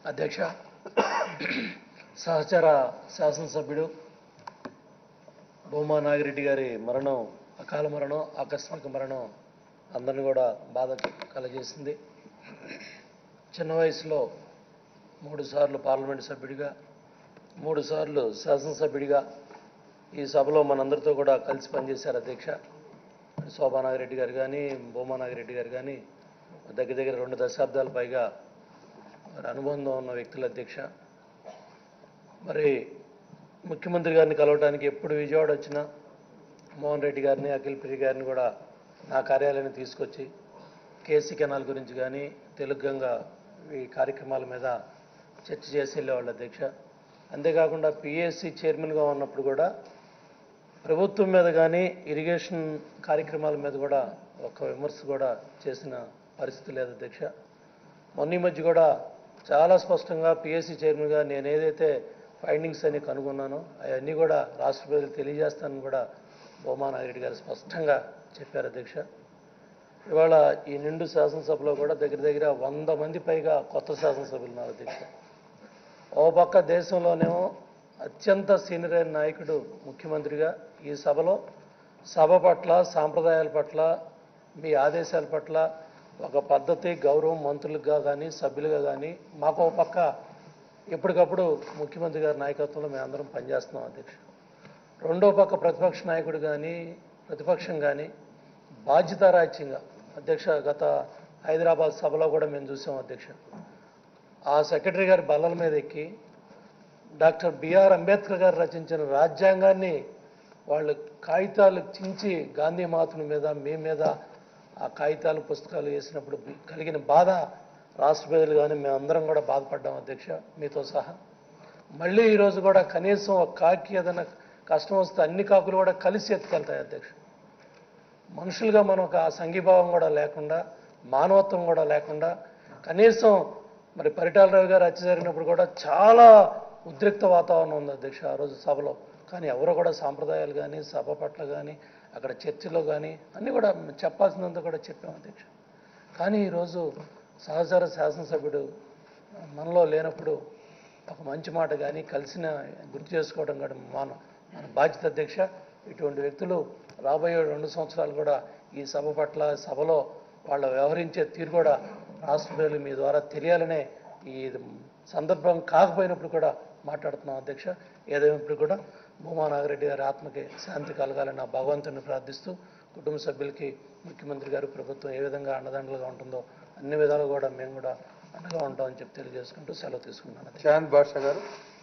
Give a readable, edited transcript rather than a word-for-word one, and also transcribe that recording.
అధ్యక్ష సహచర శాసనసభ్యుడు భూమా నాగిరెడ్డి గారి మరణం అకాల మరణం ఆకస్మిక మరణం అందరిని కూడా బాధ కలగజేసింది. చిన్న వయసులో 3 సార్లు పార్లమెంట్ సభ్యుడిగా 3 సార్లు శాసనసభ్యుడిగా ఈ సభలో మనందరితో కూడా కలిసి పనిచేశారు అధ్యక్ష. శోభా నాగిరెడ్డి గారు కానీ భూమా నాగిరెడ్డి గారు కానీ దగ్గర 2 దశాబ్దాల పైగా అనుబంధం ఉన్న వ్యక్తుల అధ్యక్ష. మరి ముఖ్యమంత్రి గారిని కలవడానికి ఎప్పుడు విజయవాడ వచ్చినా మోహన్ రెడ్డి గారిని అఖిల్ ప్రియ గారిని కూడా నా కార్యాలయాన్ని తీసుకొచ్చి కేసీ కెనాల్ గురించి కానీ తెలుగు గంగ ఈ కార్యక్రమాల మీద చర్చ చేసి వెళ్ళేవాళ్ళు అధ్యక్ష. అంతేకాకుండా పిఎస్సి చైర్మన్గా ఉన్నప్పుడు కూడా ప్రభుత్వం మీద కానీ ఇరిగేషన్ కార్యక్రమాల మీద కూడా ఒక విమర్శ కూడా చేసిన పరిస్థితి లేదు అధ్యక్ష. మొన్న మధ్య కూడా చాలా స్పష్టంగా పిఎస్సి చైర్మన్గా నేను ఏదైతే ఫైండింగ్స్ అని కనుగొన్నానో అవన్నీ కూడా రాష్ట్ర ప్రజలకు తెలియజేస్తానని కూడా భూమా నాగిరెడ్డి గారు స్పష్టంగా చెప్పారు అధ్యక్ష. ఇవాళ ఈ నిండు శాసనసభలో కూడా దగ్గర 100 మంది పైగా కొత్త శాసనసభ్యులు ఉన్నారు అధ్యక్ష. ఓ పక్క దేశంలోనేమో అత్యంత సీనియర్ అయిన నాయకుడు ముఖ్యమంత్రిగా ఈ సభలో సభ పట్ల సాంప్రదాయాల పట్ల మీ ఆదేశాల పట్ల ఒక పద్ధతి గౌరవం మంత్రులుగా కానీ సభ్యులుగా కానీ మాకు ఓ పక్క ఎప్పటికప్పుడు ముఖ్యమంత్రి గారి నాయకత్వంలో మేము అందరం పనిచేస్తున్నాం అధ్యక్ష. రెండో పక్క ప్రతిపక్ష నాయకుడు కానీ ప్రతిపక్షం కానీ బాధ్యతారాహిత్యంగా అధ్యక్ష గత హైదరాబాద్ సభలో కూడా మేము చూసాం అధ్యక్ష. ఆ సెక్రటరీ గారి బల్లల మీద ఎక్కి డాక్టర్ బిఆర్ అంబేద్కర్ గారు రచించిన రాజ్యాంగాన్ని వాళ్ళు కాగితాలు చించి గాంధీ మహాత్ముని మీద మీ మీద ఆ కాగితాలు పుస్తకాలు వేసినప్పుడు కలిగిన బాధ రాష్ట్ర ప్రజలు కానీ మేమందరం కూడా బాధపడ్డాం అధ్యక్ష మీతో సహా. మళ్ళీ ఈరోజు కూడా కనీసం ఒక కాకి ఏదైనా కష్టం వస్తే అన్ని కాకులు కూడా కలిసి ఎత్తుకెళ్తాయి అధ్యక్ష. మనుషులుగా మనం ఒక సంఘీభావం కూడా లేకుండా మానవత్వం కూడా లేకుండా కనీసం మరి పరిటాల రావు గారు హత్య జరిగినప్పుడు కూడా చాలా ఉద్రిక్త వాతావరణం ఉంది అధ్యక్ష ఆ రోజు సభలో. కానీ ఎవరు కూడా సాంప్రదాయాలు కానీ సభ పట్ల కానీ అక్కడ చర్చలో కానీ అన్నీ కూడా చెప్పాల్సినంత కూడా చెప్పాం అధ్యక్ష. కానీ ఈరోజు సహచర శాసనసభ్యుడు మనలో లేనప్పుడు ఒక మంచి మాట కానీ కలిసిన గుర్తు చేసుకోవడం కూడా మన బాధ్యత అధ్యక్ష. ఇటువంటి వ్యక్తులు రాబోయే 2 సంవత్సరాలు కూడా ఈ సభ పట్ల సభలో వాళ్ళ వ్యవహరించే తీరు కూడా రాష్ట్ర ప్రజలు మీ ద్వారా తెలియాలనే ఈ సందర్భం కాకపోయినప్పుడు కూడా మాట్లాడుతున్నాం అధ్యక్ష. ఏదైనప్పుడు కూడా భూమా నాగిరెడ్డి గారి ఆత్మకి శాంతి కలగాలని ఆ భగవంతుని ప్రార్థిస్తూ కుటుంబ సభ్యులకి ముఖ్యమంత్రి గారు ప్రభుత్వం ఏ విధంగా అండదండలుగా ఉంటుందో అన్ని విధాలు కూడా మేము కూడా అండగా ఉంటామని చెప్పి తెలియజేసుకుంటూ సెలవు తీసుకున్నాను. చాంద్ బాషా గారు.